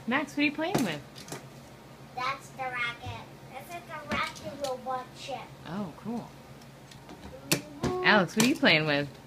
Max, what are you playing with? That's the rocket. This is the rocket robot ship. Oh, cool. Alex, what are you playing with?